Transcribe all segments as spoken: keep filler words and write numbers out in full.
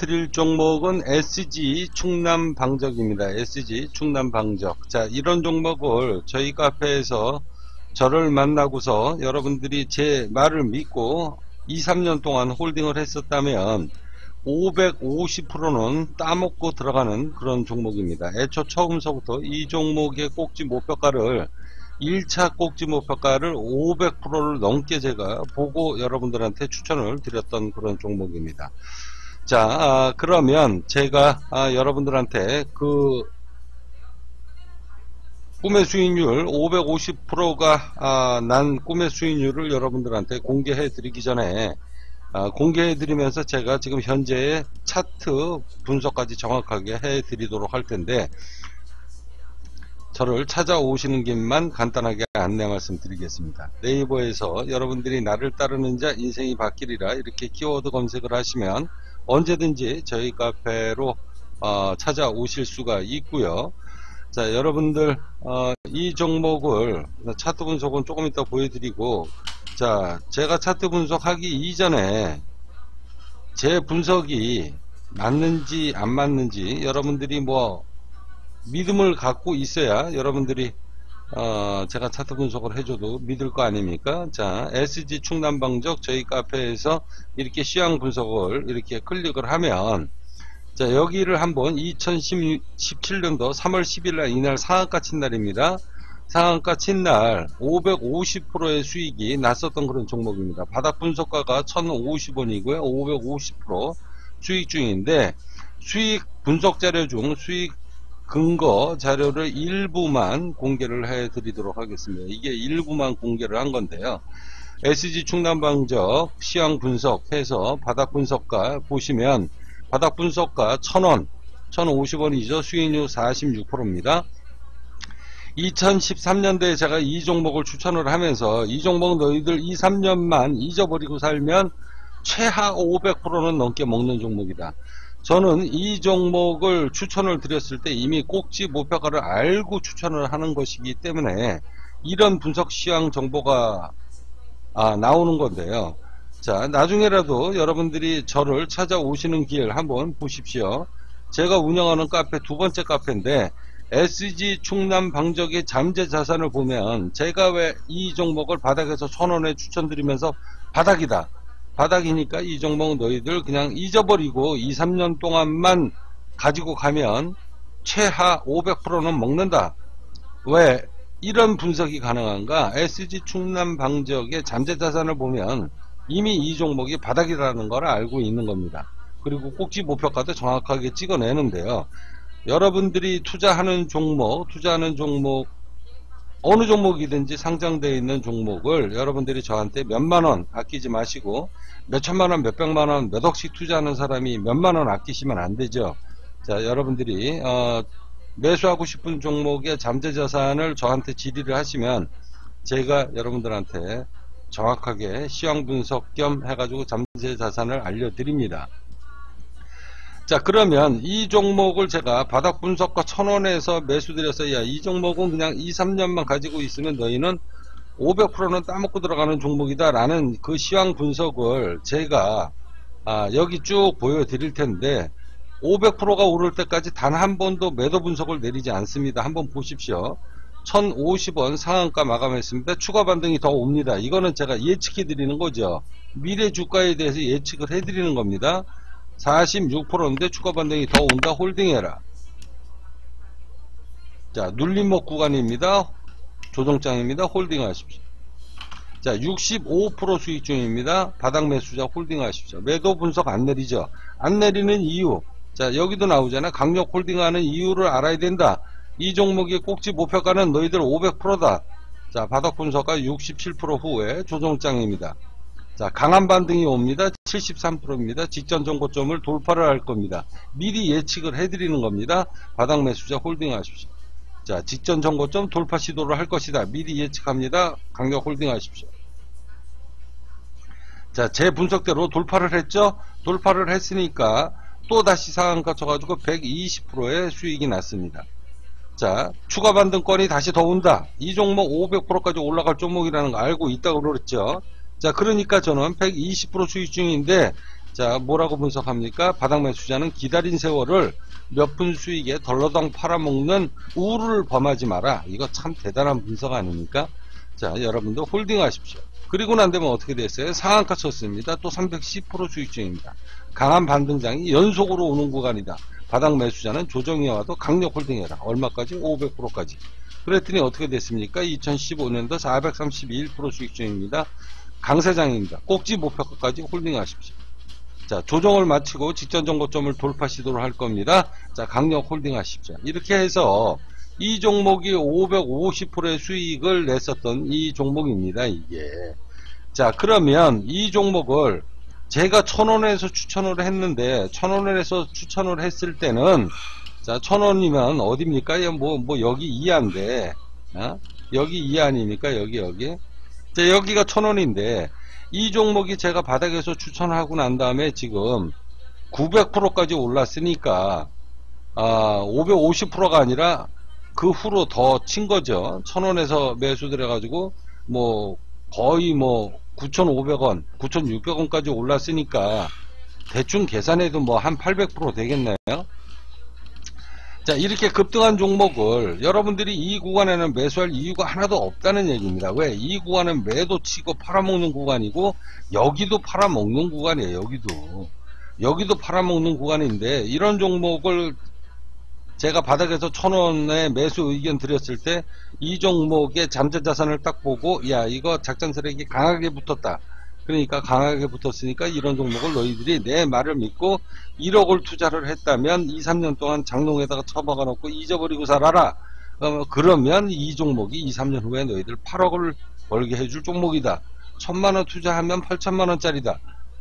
드릴 종목은 에스지 충남방적입니다. 에스지 충남방적. 자, 이런 종목을 저희 카페에서 저를 만나고서 여러분들이 제 말을 믿고 이, 삼 년 동안 홀딩을 했었다면 오백오십 퍼센트는 따먹고 들어가는 그런 종목입니다. 애초 처음서부터 이 종목의 꼭지 목표가를 일 차 꼭지 목표가를 오백 퍼센트를 넘게 제가 보고 여러분들한테 추천을 드렸던 그런 종목입니다. 자, 아, 그러면 제가 아, 여러분들한테 그 꿈의 수익률 오백오십 퍼센트가 아, 난 꿈의 수익률을 여러분들한테 공개해 드리기 전에 아, 공개해 드리면서 제가 지금 현재의 차트 분석까지 정확하게 해 드리도록 할 텐데, 저를 찾아오시는 길만 간단하게 안내 말씀 드리겠습니다. 네이버에서 여러분들이 나를 따르는 자 인생이 바뀌리라 이렇게 키워드 검색을 하시면 언제든지 저희 카페로 어, 찾아오실 수가 있고요. 자, 여러분들 어, 이 종목을 차트 분석은 조금 이따 보여드리고, 자, 제가 차트 분석하기 이전에 제 분석이 맞는지 안 맞는지 여러분들이 뭐 믿음을 갖고 있어야 여러분들이 어 제가 차트 분석을 해줘도 믿을 거 아닙니까? 자, 에스지 충남방적 저희 카페에서 이렇게 시황 분석을 이렇게 클릭을 하면, 자, 여기를 한번 이천십칠 년도 삼월 십일 날 이날 상한가 친 날입니다. 상한가 친 날 오백오십 퍼센트의 수익이 났었던 그런 종목입니다. 바닥 분석가가 천오십 원이고요. 오백오십 퍼센트 수익 중인데, 수익 분석 자료 중 수익 근거 자료를 일부만 공개를 해 드리도록 하겠습니다. 이게 일부만 공개를 한 건데요. 에스지 충남방적 시황 분석해서 바닥 분석가 보시면 바닥 분석가 천 원, 천오십 원이죠. 수익률 사십육 퍼센트입니다. 이천십삼 년도에 제가 이 종목을 추천을 하면서 이 종목 너희들 이, 삼 년만 잊어버리고 살면 최하 오백 퍼센트는 넘게 먹는 종목이다. 저는 이 종목을 추천을 드렸을 때 이미 꼭지 목표가를 알고 추천을 하는 것이기 때문에 이런 분석 시황 정보가 아, 나오는 건데요. 자, 나중에라도 여러분들이 저를 찾아오시는 길 한번 보십시오. 제가 운영하는 카페 두 번째 카페인데, 에스지 충남방적의 잠재 자산을 보면 제가 왜 이 종목을 바닥에서 천 원에 추천드리면서 바닥이다, 바닥이니까 이 종목은 너희들 그냥 잊어버리고 이, 삼 년 동안만 가지고 가면 최하 오백 퍼센트는 먹는다. 왜 이런 분석이 가능한가? 에스지 충남방적의 잠재자산을 보면 이미 이 종목이 바닥이라는 걸 알고 있는 겁니다. 그리고 꼭지 목표가도 정확하게 찍어내는데요. 여러분들이 투자하는 종목, 투자하는 종목 어느 종목이든지 상장되어 있는 종목을 여러분들이 저한테 몇만원 아끼지 마시고 몇천만원, 몇백만원, 몇억씩 투자하는 사람이 몇만원 아끼시면 안되죠. 자, 여러분들이 어, 매수하고 싶은 종목의 잠재자산을 저한테 질의를 하시면 제가 여러분들한테 정확하게 시황 분석 겸 해가지고 잠재자산을 알려드립니다. 자, 그러면 이 종목을 제가 바닥 분석가 천 원에서 매수드려서, 야, 이 종목은 그냥 이, 삼 년만 가지고 있으면 너희는 오백 퍼센트는 따먹고 들어가는 종목이다 라는 그 시황 분석을 제가 아, 여기 쭉 보여드릴 텐데, 오백 퍼센트가 오를 때까지 단 한 번도 매도 분석을 내리지 않습니다. 한번 보십시오. 천오십 원 상한가 마감했습니다. 추가 반등이 더 옵니다. 이거는 제가 예측해 드리는 거죠. 미래 주가에 대해서 예측을 해 드리는 겁니다. 사십육 퍼센트인데 추가 반등이 더 온다. 홀딩해라. 자, 눌림목 구간입니다. 조정장입니다. 홀딩 하십시오. 자, 육십오 퍼센트 수익 중입니다. 바닥 매수자 홀딩 하십시오. 매도 분석 안 내리죠. 안 내리는 이유. 자, 여기도 나오잖아. 강력 홀딩하는 이유를 알아야 된다. 이 종목의 꼭지 목표가는 너희들 오백 퍼센트다. 자, 바닥 분석가 육십칠 퍼센트 후에 조정장입니다. 자, 강한 반등이 옵니다. 칠십삼 퍼센트입니다. 직전 정고점을 돌파를 할 겁니다. 미리 예측을 해드리는 겁니다. 바닥 매수자 홀딩 하십시오. 자, 직전 정고점 돌파 시도를 할 것이다. 미리 예측합니다. 강력 홀딩 하십시오. 자, 제 분석대로 돌파를 했죠? 돌파를 했으니까 또 다시 상한가 쳐가지고 백이십 퍼센트의 수익이 났습니다. 자, 추가 반등권이 다시 더 온다. 이 종목 오백 퍼센트까지 올라갈 종목이라는 거 알고 있다고 그랬죠. 자, 그러니까 저는 백이십 퍼센트 수익 중인데 자, 뭐라고 분석합니까? 바닥 매수자는 기다린 세월을 몇 푼 수익에 덜러덩 팔아먹는 우를 범하지 마라. 이거 참 대단한 분석 아닙니까? 자, 여러분도 홀딩 하십시오. 그리고 난 다음에 어떻게 됐어요? 상한가 쳤습니다. 또 삼백십 퍼센트 수익 중입니다. 강한 반등장이 연속으로 오는 구간이다. 바닥 매수자는 조정이 와도 강력 홀딩해라. 얼마까지? 오백 퍼센트까지. 그랬더니 어떻게 됐습니까? 이천십오 년도 사백삼십일 퍼센트 수익 중입니다. 강세장입니다. 꼭지 목표가까지 홀딩 하십시오. 자, 조정을 마치고 직전 정고점을 돌파 시도를 할 겁니다. 자, 강력 홀딩 하십시오. 이렇게 해서 이 종목이 오백오십 퍼센트의 수익을 냈었던 이 종목입니다, 이게. 자, 그러면 이 종목을 제가 천 원에서 추천을 했는데, 천 원에서 추천을 했을 때는, 자, 천 원이면 어딥니까? 뭐, 뭐, 여기 이하인데, 어? 여기 이하 아닙니까? 여기, 여기. 자, 여기가 천 원인데, 이 종목이 제가 바닥에서 추천하고 난 다음에 지금 구백 퍼센트까지 올랐으니까, 아, 오백오십 퍼센트가 아니라 그 후로 더 친 거죠. 천 원에서 매수 들어가지고, 뭐, 거의 뭐, 구천오백 원, 구천육백 원까지 올랐으니까, 대충 계산해도 뭐 한 팔백 퍼센트 되겠네요. 자, 이렇게 급등한 종목을 여러분들이 이 구간에는 매수할 이유가 하나도 없다는 얘기입니다. 왜? 이 구간은 매도 치고 팔아먹는 구간이고, 여기도 팔아먹는 구간이에요. 여기도. 여기도 팔아먹는 구간인데, 이런 종목을 제가 바닥에서 천 원에 매수 의견 드렸을 때, 이 종목의 잠재자산을 딱 보고, 야, 이거 작전 세력이 강하게 붙었다. 그러니까 강하게 붙었으니까 이런 종목을 너희들이 내 말을 믿고 일억을 투자를 했다면 이, 삼 년 동안 장롱에다가 처박아 놓고 잊어버리고 살아라. 그러면 이 종목이 이, 삼 년 후에 너희들 팔억을 벌게 해줄 종목이다. 천만 원 투자하면 팔천만 원짜리다.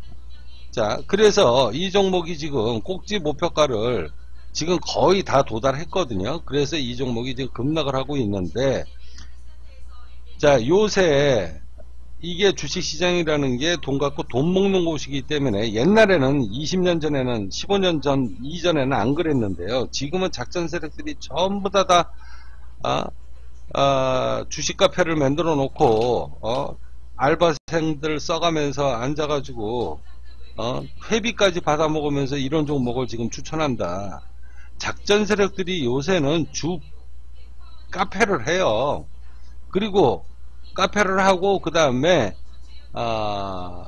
자, 그래서 이 종목이 지금 꼭지 목표가를 지금 거의 다 도달했거든요. 그래서 이 종목이 지금 급락을 하고 있는데, 자, 요새 이게 주식시장이라는 게 돈 갖고 돈 먹는 곳이기 때문에, 옛날에는 이십 년 전에는, 십오 년 전 이전에는 안 그랬는데요. 지금은 작전 세력들이 전부 다 다 아, 아, 주식 카페를 만들어 놓고 어, 알바생들 써가면서 앉아가지고 어, 회비까지 받아 먹으면서 이런 종목을 지금 추천한다. 작전 세력들이 요새는 주 카페를 해요. 그리고 카페를 하고 그 다음에 아,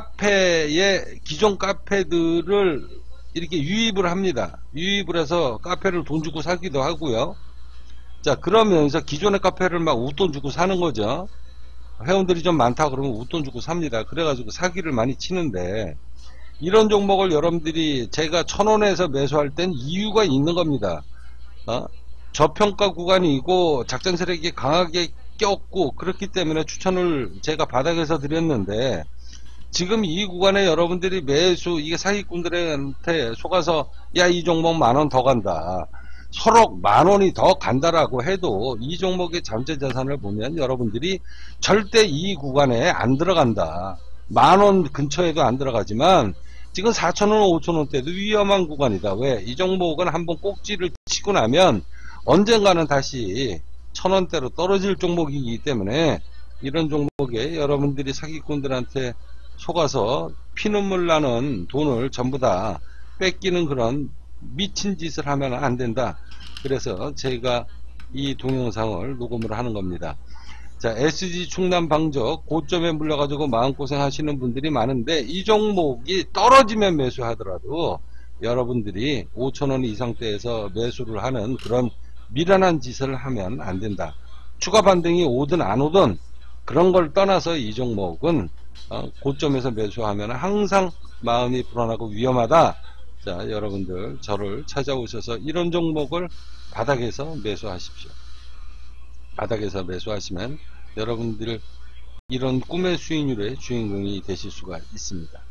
카페의 기존 카페들을 이렇게 유입을 합니다. 유입을 해서 카페를 돈 주고 사기도 하고요. 자, 그러면서 기존의 카페를 막 웃돈 주고 사는 거죠. 회원들이 좀 많다 그러면 웃돈 주고 삽니다. 그래가지고 사기를 많이 치는데, 이런 종목을 여러분들이 제가 천 원에서 매수할 땐 이유가 있는 겁니다. 어? 저평가 구간이고 작전 세력이 강하게 꼈고 그렇기 때문에 추천을 제가 바닥에서 드렸는데, 지금 이 구간에 여러분들이 매수, 이게 사기꾼들한테 속아서 야, 이 종목 만 원 더 간다, 설억 만 원이 더 간다라고 해도 이 종목의 잠재자산을 보면 여러분들이 절대 이 구간에 안 들어간다. 만 원 근처에도 안 들어가지만 지금 사천 원, 오천 원대도 위험한 구간이다. 왜? 이 종목은 한번 꼭지를 치고 나면 언젠가는 다시 천 원대로 떨어질 종목이기 때문에, 이런 종목에 여러분들이 사기꾼들한테 속아서 피눈물 나는 돈을 전부 다 뺏기는 그런 미친 짓을 하면 안 된다. 그래서 제가 이 동영상을 녹음을 하는 겁니다. 자, 에스지 충남 방적 고점에 물려가지고 마음고생 하시는 분들이 많은데, 이 종목이 떨어지면 매수하더라도 여러분들이 오천 원 이상대에서 매수를 하는 그런 미련한 짓을 하면 안 된다. 추가 반등이 오든 안 오든 그런 걸 떠나서 이 종목은 어, 고점에서 매수하면 항상 마음이 불안하고 위험하다. 자, 여러분들 저를 찾아오셔서 이런 종목을 바닥에서 매수하십시오. 바닥에서 매수하시면 여러분들 이런 꿈의 수익률의 주인공이 되실 수가 있습니다.